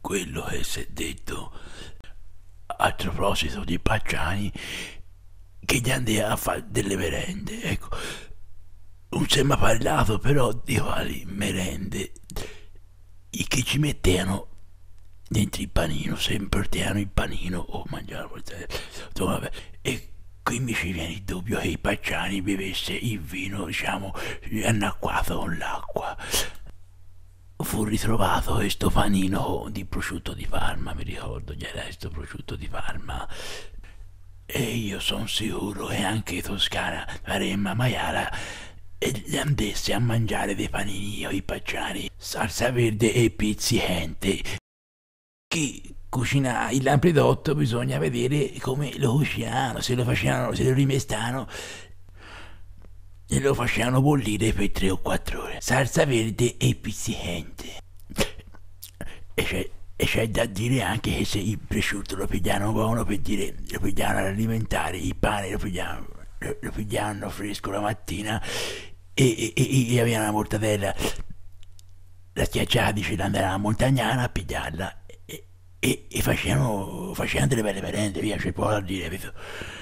quello che si è detto a proposito di Pacciani, che gli andava a fare delle merende, ecco. Non si è mai parlato però di quali merende che ci mettevano dentro il panino, se portavano il panino o mangiavano vabbè. E qui mi ci viene il dubbio che i Pacciani bevesse il vino, diciamo, annacquato con l'acqua. Fu ritrovato questo panino di prosciutto di Parma, mi ricordo, gli era questo prosciutto di Parma. E io sono sicuro che anche in Toscana, Maremma, Maiala, e andesse a mangiare dei panini o i Pacciani, salsa verde e pizzicante. Chi cucina il lampredotto bisogna vedere come lo cucinano, se lo facevano, se lo rimestano e lo facevano bollire per 3 o 4 ore. Salsa verde e pizzicante. E c'è da dire anche che se il prosciutto lo pigliano buono, per dire, lo pigliano all'alimentare, il pane lo pigliano fresco la mattina e avevano la mortadella, la schiacciata dice di andare alla montagnana a pigliarla e facevano delle belle merende, via, c'è poco da dire, capito?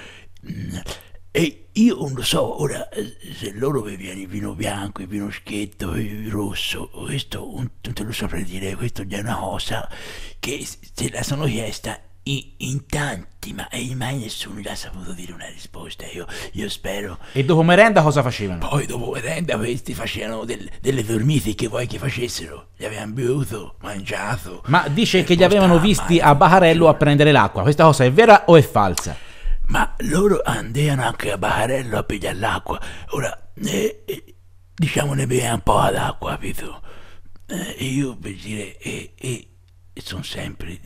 E io non lo so, ora, se loro bevevano il vino bianco, il vino schietto, il rosso, questo non te lo saprei dire, questo è una cosa che se la sono chiesta in tanti, ma mai nessuno gli ha saputo dire una risposta, io spero. E dopo merenda cosa facevano? Poi dopo merenda questi facevano delle dormite che vuoi che facessero, gli avevano bevuto, mangiato. Ma dice e che li poi avevano stavano visti male. a Bacarello a prendere l'acqua. Questa cosa è vera o è falsa? Ma loro andavano anche a Bacarello a pigliare l'acqua. Ora, diciamo ne beveva un po' d'acqua, capito? E io per dire, sono sempre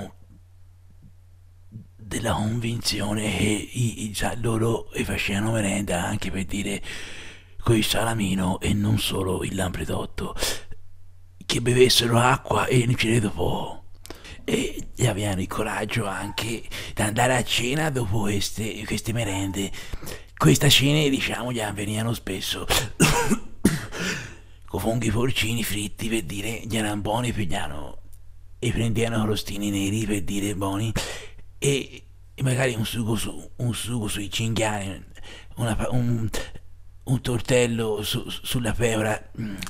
della convinzione che loro facevano merenda anche per dire con il salamino e non solo il lampredotto, che bevessero acqua e ne ci vedo poco. E avevano il coraggio anche di andare a cena dopo queste merende. Queste cene, diciamo, gli venivano spesso con funghi porcini fritti, per dire, gli erano buoni, pigliano e prendevano crostini neri, per dire, buoni, e magari un sugo sui cinghiali, un tortello sulla pecora,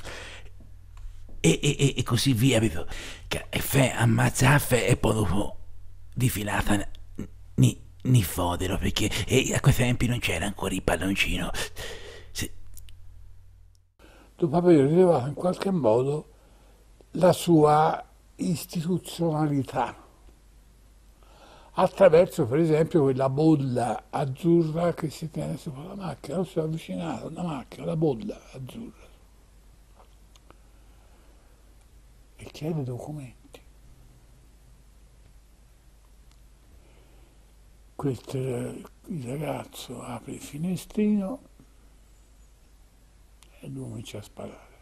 e così via, capito? Che ammazza caffè e poi dopo di filata ni fodero, perché a quei tempi non c'era ancora il palloncino. Se- Dopo aver rilevato in qualche modo la sua istituzionalità, attraverso per esempio quella bolla azzurra che si tiene sopra la macchina. Non si è avvicinato alla macchina, la bolla azzurra, e chiede documenti. Il ragazzo apre il finestrino e lui comincia a sparare.